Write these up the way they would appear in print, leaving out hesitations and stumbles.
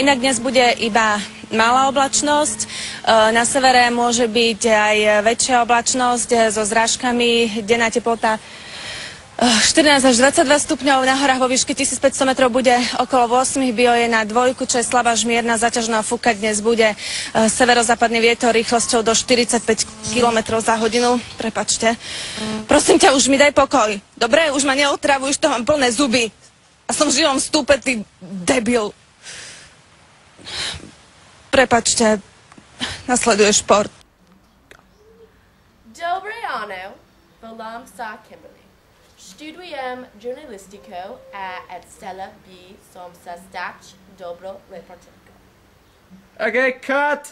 Inak dnes bude iba malá oblačnosť. Na severe môže byť aj väčšia oblačnosť so zrážkami. Denná teplota 14 až 22 stupňov, na horách vo výške 1500 metrov bude okolo 8, bio je na 2, čo je slabá až mierna, zaťažná, fúkať dnes bude severozápadný vietor rýchlosťou do 45 km za hodinu. Prepačte. Prosím ťa, už mi daj pokoj. Dobre, už ma neotravuj, už to mám plné zuby. A som v živom stúpe, ty debil. Prepačte, nasleduje šport. Dobre ráno, volám sa Kimberly. Študujem žurnalistiku a od stela by som sa stať dobrou reportérkou. Okay, cut!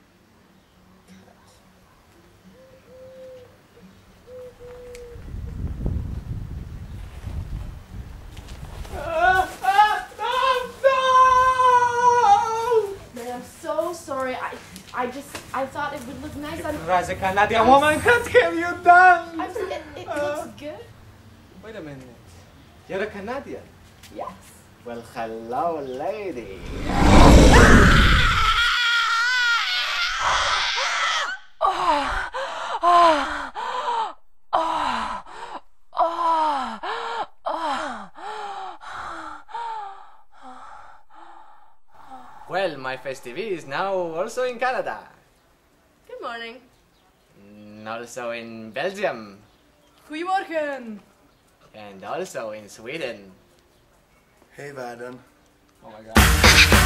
I'm so sorry. I thought it would look nice on... As a Canadian woman, what have you done? It looks good. Wait a minute. You're a Canadian? Yes. Well, hello, lady. Well, my FTV is now also in Canada. Good morning. Also in Belgium. Goedemorgen. And also in Sweden. Hey, Vaden. Oh my god.